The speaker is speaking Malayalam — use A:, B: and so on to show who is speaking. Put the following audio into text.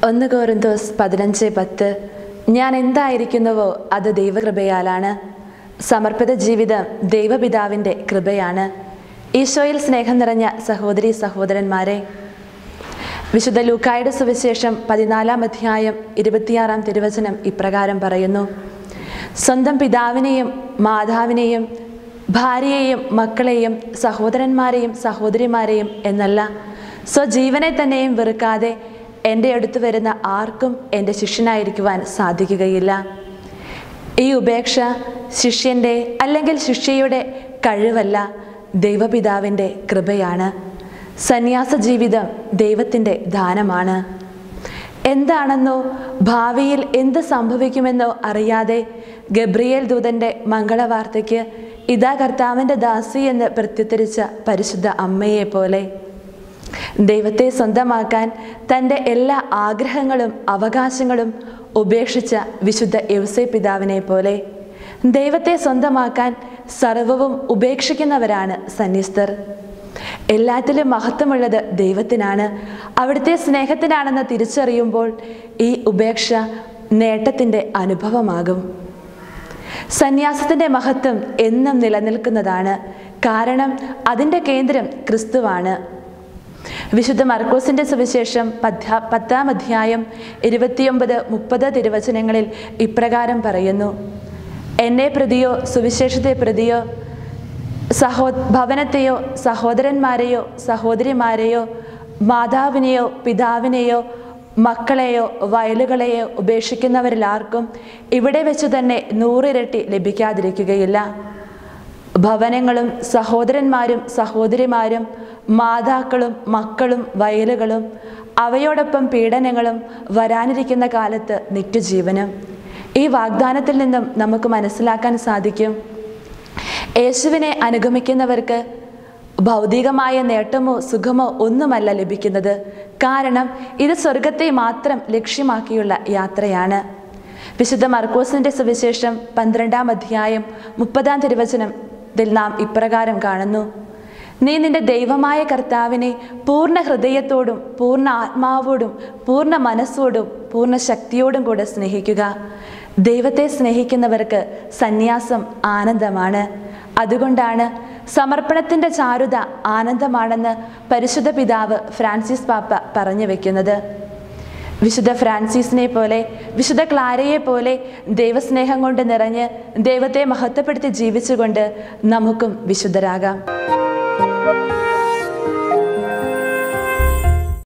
A: 1 Korinthos 15:10 ഞാൻ എന്തായിരിക്കുന്നുവോ അത് ദൈവകൃപയാലാണ്. സമർപ്പിത ജീവിതം ദൈവപിതാവിൻ്റെ കൃപയാണ്. ഈശോയിൽ സ്നേഹം നിറഞ്ഞ സഹോദരീ സഹോദരന്മാരെ, വിശുദ്ധ ലൂക്കായുടെ സുവിശേഷം 14-ാം അധ്യായം 26-ാം തിരുവചനം ഇപ്രകാരം പറയുന്നു: സ്വന്തം പിതാവിനെയും മാതാവിനെയും ഭാര്യയെയും മക്കളെയും സഹോദരന്മാരെയും സഹോദരിമാരെയും എന്നല്ല, സ്വജീവനെ തന്നെയും വെറുക്കാതെ എൻ്റെ അടുത്ത് വരുന്ന ആർക്കും എൻ്റെ ശിഷ്യനായിരിക്കുവാൻ സാധിക്കുകയില്ല. ഈ ഉപേക്ഷ ശിഷ്യൻ്റെ അല്ലെങ്കിൽ ശിഷ്യയുടെ കഴിവല്ല, ദൈവപിതാവിൻ്റെ കൃപയാണ്. സന്യാസ ജീവിതം ദൈവത്തിൻ്റെ ദാനമാണ്. എന്താണെന്നോ ഭാവിയിൽ എന്ത് സംഭവിക്കുമെന്നോ അറിയാതെ ഗബ്രിയേൽ ദൂതൻ്റെ മംഗളവാർത്തയ്ക്ക് ഇതാ കർത്താവിൻ്റെ ദാസി എന്ന് പ്രത്യുത്തരിച്ച പരിശുദ്ധ അമ്മയെ പോലെ ദൈവത്തെ സ്വന്തമാക്കാൻ തൻ്റെ എല്ലാ ആഗ്രഹങ്ങളും അവകാശങ്ങളും ഉപേക്ഷിച്ച വിശുദ്ധ യൗസേപ്പ് പിതാവിനെ പോലെ ദൈവത്തെ സ്വന്തമാക്കാൻ സർവവും ഉപേക്ഷിക്കുന്നവരാണ് സന്യസ്തർ. എല്ലാറ്റിലും മഹത്വമുള്ളത് ദൈവത്തിനാണ്, അവിടുത്തെ സ്നേഹത്തിനാണെന്ന് തിരിച്ചറിയുമ്പോൾ ഈ ഉപേക്ഷ നേട്ടത്തിൻ്റെ അനുഭവമാകും. സന്യാസത്തിൻ്റെ മഹത്വം എന്നും നിലനിൽക്കുന്നതാണ്, കാരണം അതിൻ്റെ കേന്ദ്രം ക്രിസ്തുവാണ്. വിശുദ്ധ മർക്കോസിൻ്റെ സുവിശേഷം 10-ാം അധ്യായം 29-30 തിരുവചനങ്ങളിൽ ഇപ്രകാരം പറയുന്നു: എന്നെ പ്രതിയോ സുവിശേഷത്തെ പ്രതിയോ ഭവനത്തെയോ സഹോദരന്മാരെയോ സഹോദരിമാരെയോ മാതാവിനെയോ പിതാവിനെയോ മക്കളെയോ വയലുകളെയോ ഉപേക്ഷിക്കുന്നവരിൽ ആർക്കും ഇവിടെ വെച്ച് തന്നെ 100 ഇരട്ടി ലഭിക്കാതിരിക്കുകയില്ല. ഭവനങ്ങളും സഹോദരന്മാരും സഹോദരിമാരും മാതാക്കളും മക്കളും വയലുകളും അവയോടൊപ്പം പീഡനങ്ങളും വരാനിരിക്കുന്ന കാലത്ത് നിത്യജീവനും. ഈ വാഗ്ദാനത്തിൽ നിന്നും നമുക്ക് മനസ്സിലാക്കാൻ സാധിക്കും, യേശുവിനെ അനുഗമിക്കുന്നവർക്ക് ഭൗതികമായ നേട്ടമോ സുഖമോ ഒന്നുമല്ല ലഭിക്കുന്നത്. കാരണം ഇത് സ്വർഗത്തെ മാത്രം ലക്ഷ്യമാക്കിയുള്ള യാത്രയാണ്. വിശുദ്ധ മർക്കോസിൻ്റെ സുവിശേഷം 12-ാം അധ്യായം 30-ാം തിരുവചനത്തിൽ നാം ഇപ്രകാരം കാണുന്നു: നീ നിന്റെ ദൈവമായ കർത്താവിനെ പൂർണ്ണ ഹൃദയത്തോടും പൂർണ്ണ ആത്മാവോടും പൂർണ്ണ മനസ്സോടും പൂർണ്ണ ശക്തിയോടും കൂടെ സ്നേഹിക്കുക. ദൈവത്തെ സ്നേഹിക്കുന്നവർക്ക് സന്യാസം ആനന്ദമാണ്. അതുകൊണ്ടാണ് സമർപ്പണത്തിൻ്റെ ചാരുത ആനന്ദമാണെന്ന് പരിശുദ്ധ പിതാവ് ഫ്രാൻസിസ് പാപ്പ പറഞ്ഞു വയ്ക്കുന്നത്. വിശുദ്ധ ഫ്രാൻസിസിനെ പോലെ വിശുദ്ധ ക്ലാരയെ പോലെ ദൈവസ്നേഹം കൊണ്ട് നിറഞ്ഞ് ദൈവത്തെ മഹത്വപ്പെടുത്തി ജീവിച്ചുകൊണ്ട് നമുക്കും വിശുദ്ധരാകാം.